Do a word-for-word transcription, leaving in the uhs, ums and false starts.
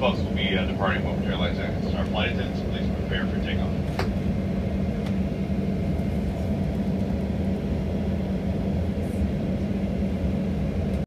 folks will be uh, departing momentarily. Our flight attendants, please prepare for takeoff.